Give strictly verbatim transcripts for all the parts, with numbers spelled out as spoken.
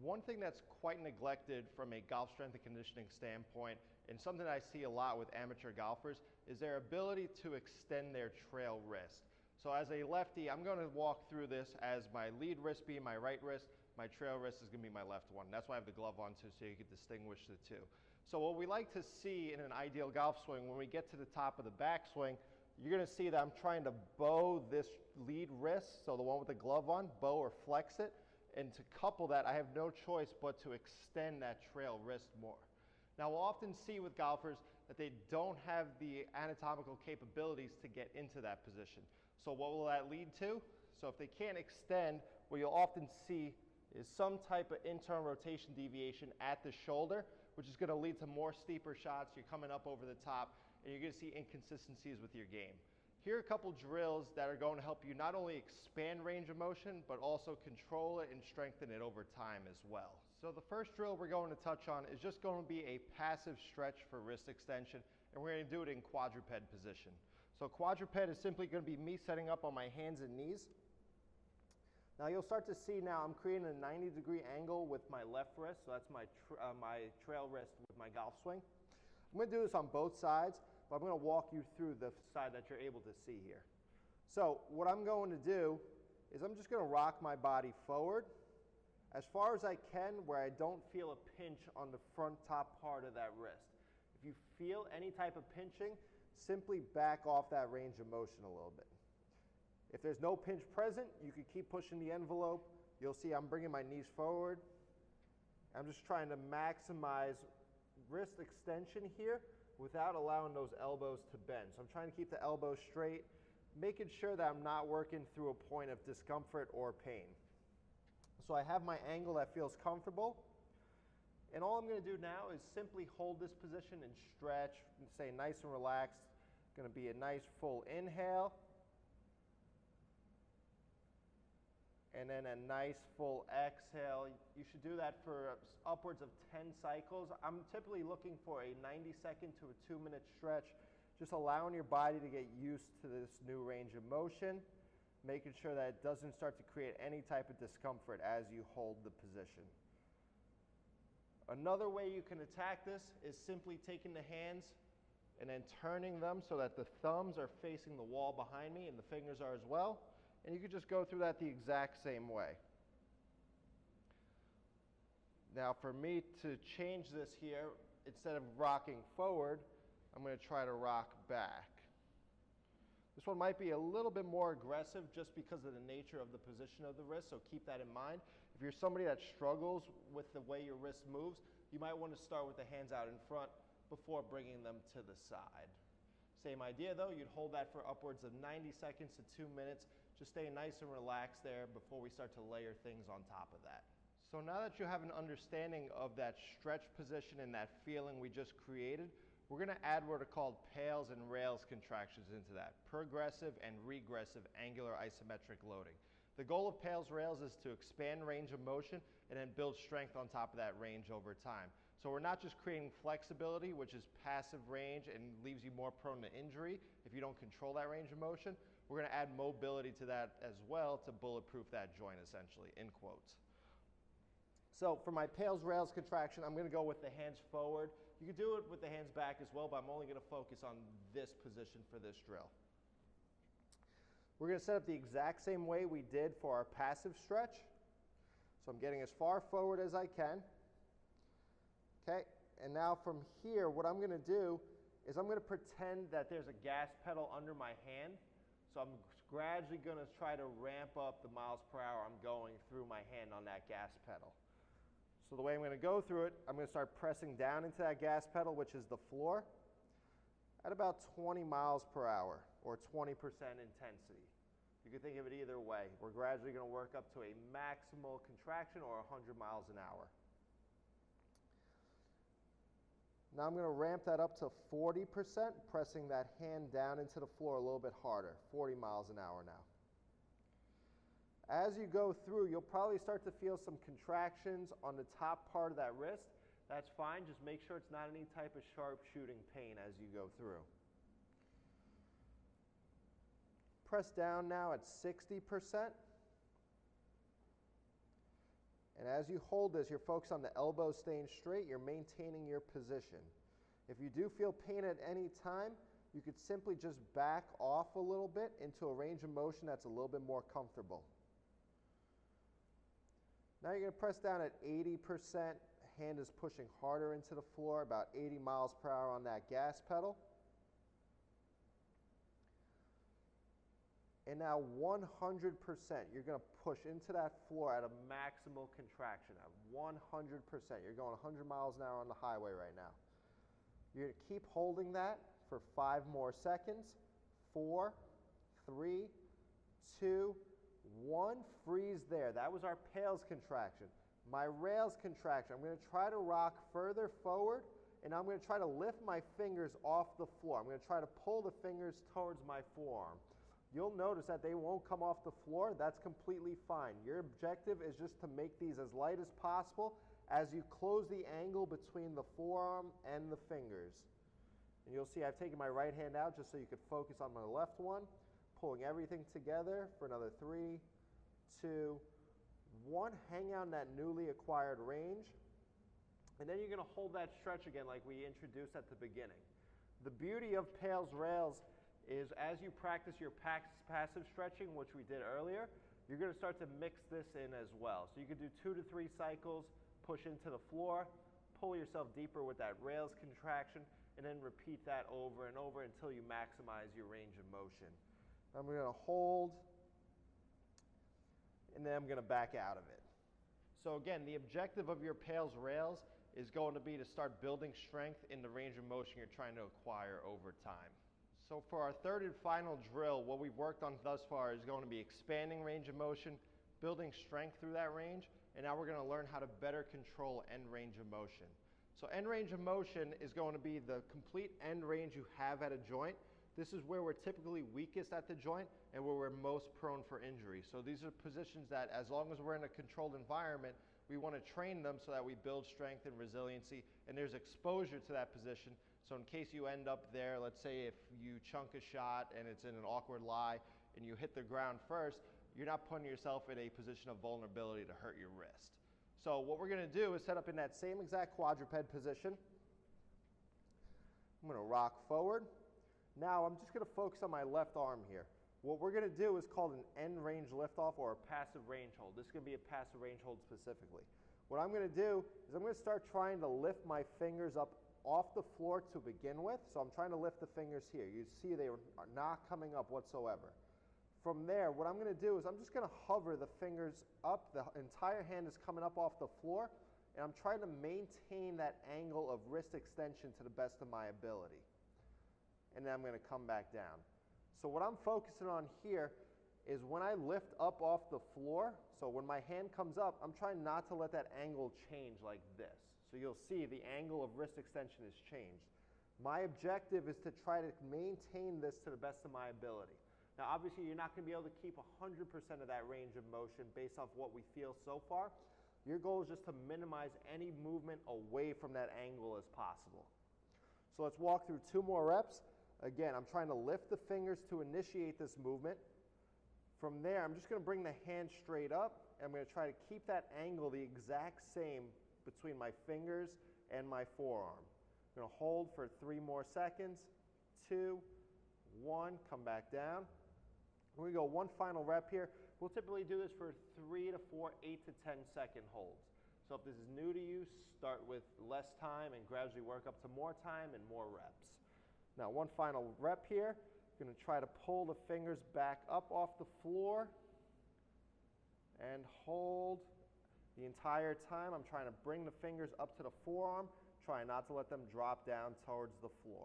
One thing that's quite neglected from a golf strength and conditioning standpoint, and something that I see a lot with amateur golfers, is their ability to extend their trail wrist. So as a lefty, I'm going to walk through this as my lead wrist being my right wrist, my trail wrist is going to be my left one. That's why I have the glove on too, so you can distinguish the two. So what we like to see in an ideal golf swing, when we get to the top of the backswing, you're going to see that I'm trying to bow this lead wrist, so the one with the glove on, bow or flex it. And to couple that, I have no choice but to extend that trail wrist more. Now, we'll often see with golfers that they don't have the anatomical capabilities to get into that position. So what will that lead to? So if they can't extend, what you'll often see is some type of internal rotation deviation at the shoulder, which is going to lead to more steeper shots. You're coming up over the top, and you're going to see inconsistencies with your game. Here are a couple drills that are going to help you not only expand range of motion, but also control it and strengthen it over time as well. So the first drill we're going to touch on is just going to be a passive stretch for wrist extension, and we're going to do it in quadruped position. So quadruped is simply going to be me setting up on my hands and knees. Now you'll start to see now I'm creating a ninety degree angle with my left wrist, so that's my, tra uh, my trail wrist with my golf swing. I'm going to do this on both sides, but I'm going to walk you through the side that you're able to see here. So what I'm going to do is I'm just going to rock my body forward as far as I can where I don't feel a pinch on the front top part of that wrist. If you feel any type of pinching, simply back off that range of motion a little bit. If there's no pinch present, you can keep pushing the envelope. You'll see I'm bringing my knees forward. I'm just trying to maximize wrist extension here without allowing those elbows to bend. So I'm trying to keep the elbows straight, making sure that I'm not working through a point of discomfort or pain. So I have my angle that feels comfortable, and all I'm going to do now is simply hold this position and stretch, and stay nice and relaxed. Going to be a nice full inhale, and then a nice full exhale. You should do that for upwards of ten cycles. I'm typically looking for a ninety second to a two minute stretch, just allowing your body to get used to this new range of motion, making sure that it doesn't start to create any type of discomfort as you hold the position. Another way you can attack this is simply taking the hands and then turning them so that the thumbs are facing the wall behind me and the fingers are as well. And you could just go through that the exact same way. Now for me to change this here, instead of rocking forward, I'm going to try to rock back. This one might be a little bit more aggressive just because of the nature of the position of the wrist, so keep that in mind. If you're somebody that struggles with the way your wrist moves, you might want to start with the hands out in front before bringing them to the side. Same idea though, you'd hold that for upwards of ninety seconds to two minutes. Just stay nice and relaxed there before we start to layer things on top of that. So now that you have an understanding of that stretch position and that feeling we just created, we're going to add what are called pails and rails contractions into that, progressive and regressive angular isometric loading. The goal of pails rails is to expand range of motion and then build strength on top of that range over time. So we're not just creating flexibility, which is passive range and leaves you more prone to injury if you don't control that range of motion. We're going to add mobility to that as well to bulletproof that joint, essentially, in quotes. So for my pails rails contraction, I'm going to go with the hands forward. You can do it with the hands back as well, but I'm only going to focus on this position for this drill. We're going to set up the exact same way we did for our passive stretch. So I'm getting as far forward as I can. Okay, and now from here, what I'm going to do is I'm going to pretend that there's a gas pedal under my hand. So I'm gradually going to try to ramp up the miles per hour I'm going through my hand on that gas pedal. So the way I'm going to go through it, I'm going to start pressing down into that gas pedal, which is the floor, at about twenty miles per hour or twenty percent intensity. You can think of it either way. We're gradually going to work up to a maximal contraction or one hundred miles an hour. Now I'm going to ramp that up to forty percent, pressing that hand down into the floor a little bit harder, forty miles an hour now. As you go through, you'll probably start to feel some contractions on the top part of that wrist. That's fine, just make sure it's not any type of sharp shooting pain as you go through. Press down now at sixty percent. And as you hold this, you're focused on the elbows staying straight, you're maintaining your position. If you do feel pain at any time, you could simply just back off a little bit into a range of motion that's a little bit more comfortable. Now you're going to press down at eighty percent. Hand is pushing harder into the floor, about eighty miles per hour on that gas pedal. And now one hundred percent, you're going to push into that floor at a maximal contraction at one hundred percent. You're going one hundred miles an hour on the highway right now. You're going to keep holding that for five more seconds. Four, three, two, one. Freeze there. That was our pales contraction. My rails contraction. I'm going to try to rock further forward, and I'm going to try to lift my fingers off the floor. I'm going to try to pull the fingers towards my forearm. You'll notice that they won't come off the floor. That's completely fine. Your objective is just to make these as light as possible as you close the angle between the forearm and the fingers. And you'll see I've taken my right hand out just so you could focus on my left one, pulling everything together for another three, two, one. Hang out in that newly acquired range. And then you're going to hold that stretch again like we introduced at the beginning. The beauty of Pales Rails is as you practice your passive stretching, which we did earlier, you're going to start to mix this in as well. So you could do two to three cycles, push into the floor, pull yourself deeper with that rails contraction, and then repeat that over and over until you maximize your range of motion. I'm going to hold, and then I'm going to back out of it. So again, the objective of your Pales Rails is going to be to start building strength in the range of motion you're trying to acquire over time. So for our third and final drill, what we've worked on thus far is going to be expanding range of motion, building strength through that range, and now we're going to learn how to better control end range of motion. So end range of motion is going to be the complete end range you have at a joint. This is where we're typically weakest at the joint and where we're most prone for injury. So these are positions that as long as we're in a controlled environment, we want to train them so that we build strength and resiliency, and there's exposure to that position. So in case you end up there, let's say if you chunk a shot and it's in an awkward lie and you hit the ground first, you're not putting yourself in a position of vulnerability to hurt your wrist. So what we're going to do is set up in that same exact quadruped position. I'm going to rock forward. Now I'm just going to focus on my left arm here. What we're going to do is called an end range liftoff or a passive range hold. This is going to be a passive range hold specifically. What I'm going to do is I'm going to start trying to lift my fingers up off the floor to begin with. So I'm trying to lift the fingers here. You see they are not coming up whatsoever. From there, what I'm going to do is I'm just going to hover the fingers up. The entire hand is coming up off the floor, and I'm trying to maintain that angle of wrist extension to the best of my ability. And then I'm going to come back down. So what I'm focusing on here is when I lift up off the floor, so when my hand comes up, I'm trying not to let that angle change like this. So you'll see the angle of wrist extension has changed. My objective is to try to maintain this to the best of my ability. Now obviously you're not going to be able to keep one hundred percent of that range of motion based off what we feel so far. Your goal is just to minimize any movement away from that angle as possible. So let's walk through two more reps. Again, I'm trying to lift the fingers to initiate this movement. From there, I'm just going to bring the hand straight up, and I'm going to try to keep that angle the exact same between my fingers and my forearm. I'm going to hold for three more seconds. Two, one, come back down. We're going to go one final rep here. We'll typically do this for three to four, eight to ten second holds. So if this is new to you, start with less time and gradually work up to more time and more reps. Now one final rep here. I'm going to try to pull the fingers back up off the floor and hold the entire time. I'm trying to bring the fingers up to the forearm, trying not to let them drop down towards the floor.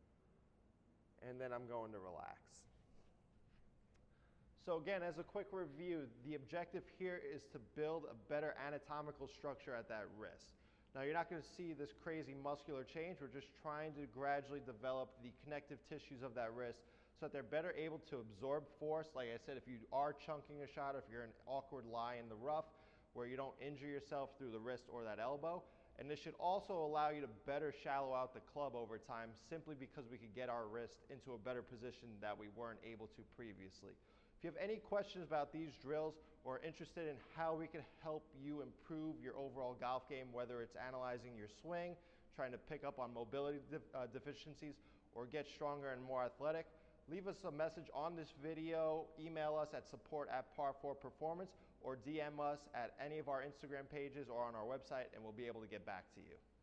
And then I'm going to relax. So again, as a quick review, the objective here is to build a better anatomical structure at that wrist. Now you're not going to see this crazy muscular change. We're just trying to gradually develop the connective tissues of that wrist so that they're better able to absorb force. Like I said, if you are chunking a shot, if you're in an awkward lie in the rough where you don't injure yourself through the wrist or that elbow. And this should also allow you to better shallow out the club over time simply because we could get our wrist into a better position that we weren't able to previously. If you have any questions about these drills or are interested in how we can help you improve your overall golf game, whether it's analyzing your swing, trying to pick up on mobility de uh, deficiencies, or get stronger and more athletic, leave us a message on this video, email us at support at par four performance, or D M us at any of our Instagram pages or on our website, and we'll be able to get back to you.